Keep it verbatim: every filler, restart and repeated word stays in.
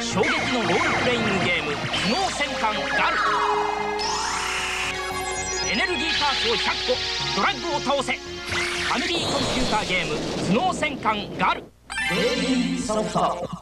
衝撃のロールプレイングゲーム頭脳戦艦ガル。エネルギーパーツをひゃっこ、ドラッグを倒せ。ファミリーコンピューターゲーム頭脳戦艦ガル。 デイリーソフト。